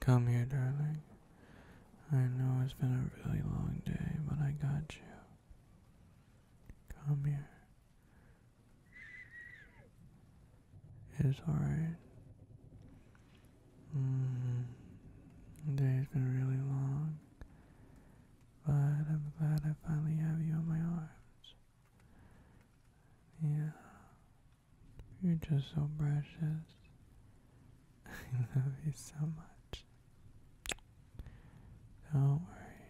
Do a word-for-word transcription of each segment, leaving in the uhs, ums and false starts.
Come here, darling. I know it's been a really long day, but I got you. Come here. It's alright. Mm-hmm. The day's been really long, but I'm glad I finally have you in my arms. Yeah, you're just so precious. I love you so much. Don't worry.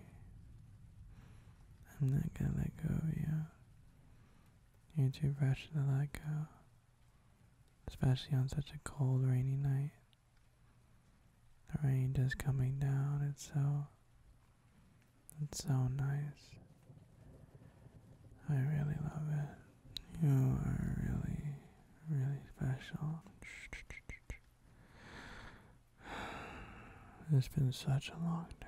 I'm not gonna let go of you. You're too precious to let go. Especially on such a cold, rainy night. The rain just coming down, it's so, it's so nice. I really love it. You are really, really special. It's been such a long day.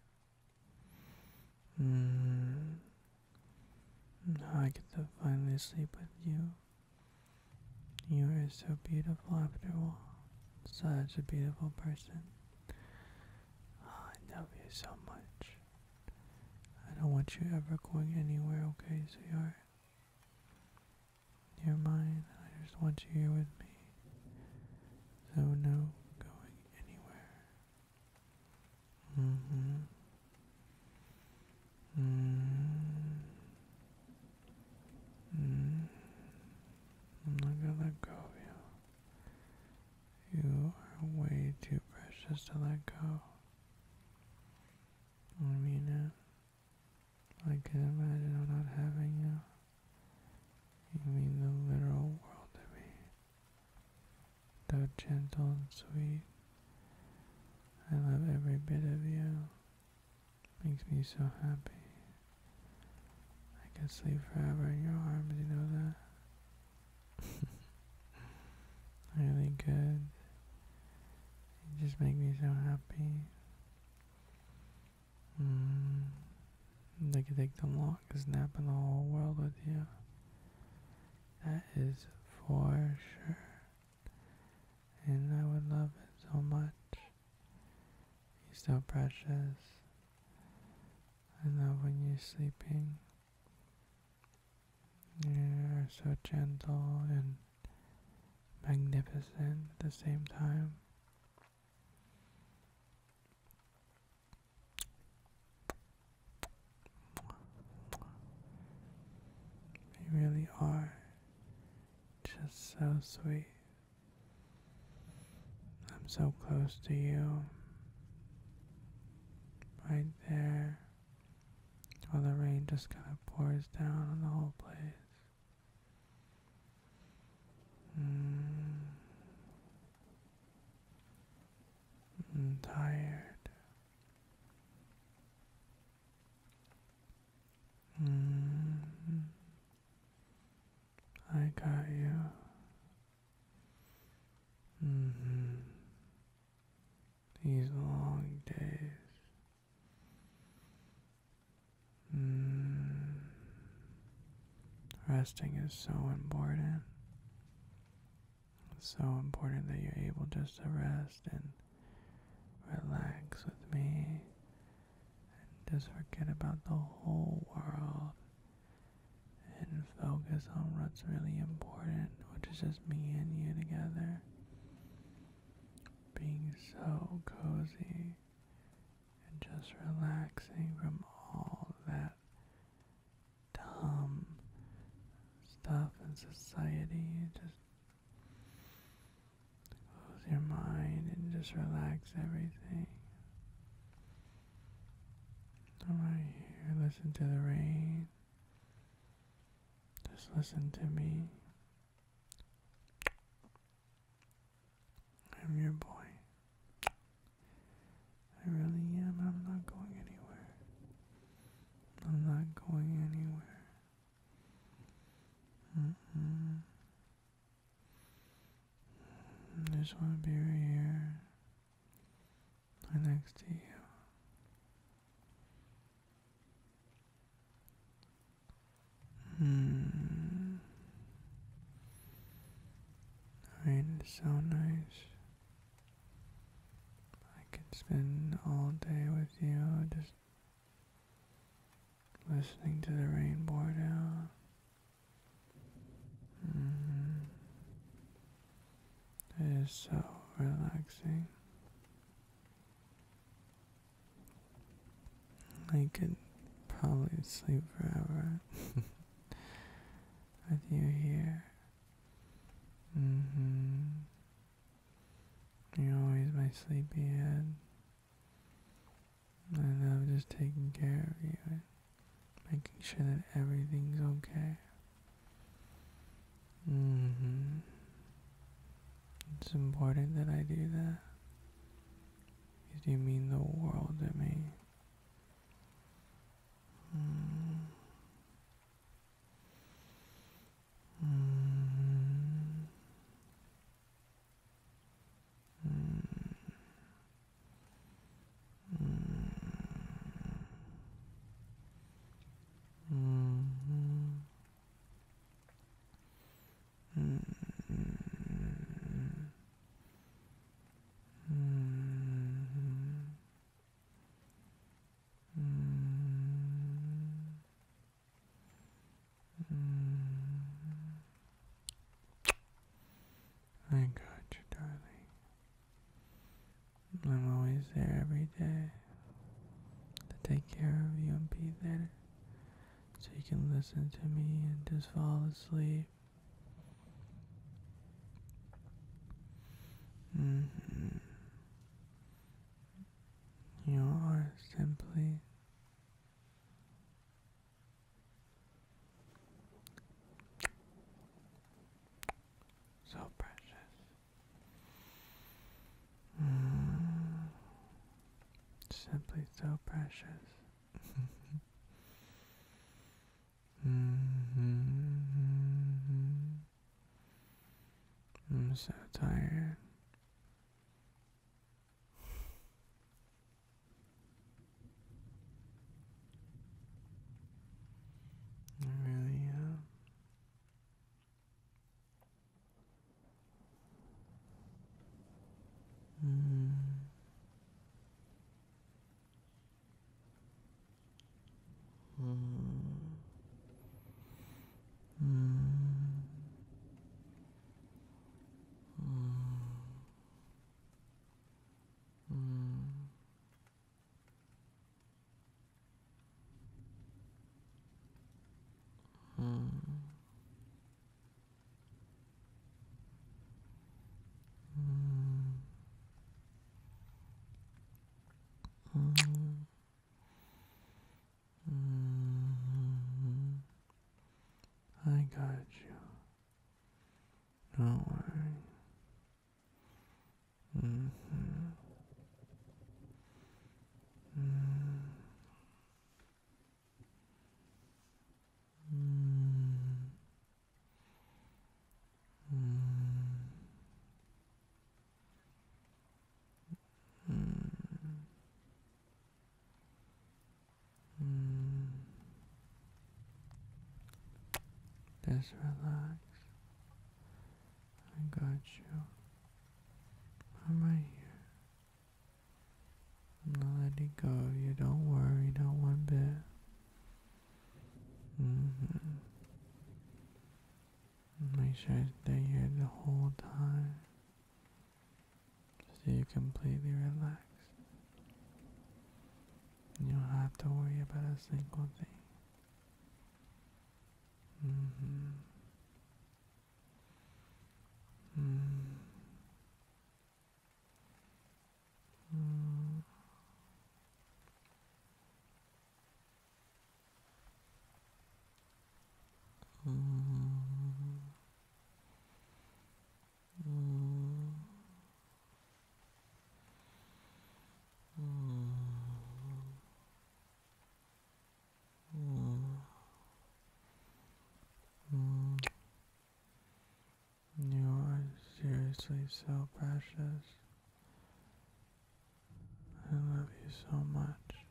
Mm. Now I get to finally sleep with you. You are so beautiful after all. Such a beautiful person. Oh, I love you so much. I don't want you ever going anywhere, okay, sweetheart? You're mine. I just want you here with me. So no going anywhere. Mm-hmm. Mm-hmm. Mm-hmm. I'm not gonna let go of you. You are way too precious to let go. I mean it. I can imagine I'm not having you. You mean the literal world to me. So gentle and sweet. I love every bit of you. Makes me so happy. I could sleep forever in your arms, you know that? Really good. You just make me so happy. Mm. I could take the longest nap in the whole world with you. That is for sure. And I would love it so much. You're so precious. I love when you're sleeping. You're so gentle and magnificent at the same time. You really are just so sweet. I'm so close to you. Right there. While the rain just kind of pours down on the whole place. Mm. I'm tired. Mm. I got you. Mm-hmm. These long days. Mm. Resting is so important. It's so important that you're able just to rest and relax with me and just forget about the whole world and focus on what's really important, which is just me and you together. Being so cozy and just relaxing from all that dumb stuff in society. Just close your mind and just relax everything. I'm right here, listen to the rain. Just listen to me. I'm your boy. I really am. I'm not going anywhere. I'm not going anywhere. Mm-mm. I just want to be right here, right next to you. Hmm. Rain is so nice. I could spend all day with you, just listening to the rain pour down. Mm-hmm. It is so relaxing. I could probably sleep forever with you here. Mm-hmm. You're always my sleepyhead. I love just taking care of you and making sure that everything's okay. Mm-hmm. It's important that I do that. Because you mean the world to me. Mm. Mm. Mm. Mm. Mm. Mm. I got you, darling. I'm always there every day to take care of you and be there so you can listen to me and just fall asleep. Mm-hmm. You are simply so precious. Mm. Simply so precious. Mm-hmm. I'm so tired. I really am. Mm. Mm. Mm. Mm. Mm. Mm. Mm. Mm. I got you. Don't worry. Mm-hmm. Mm. Mm. Mm. Mm. Mm. Just relax. I got you. I'm right here. I'm not letting go of you. Don't worry, not one bit. Mm-hmm. Make sure I stay here the whole time so you're completely relaxed. You don't have to worry about a single thing. Mm-hmm. Mm. Mm. Mm. Mm. Mm. Mm. Mm. You are seriously so precious. I love you so much.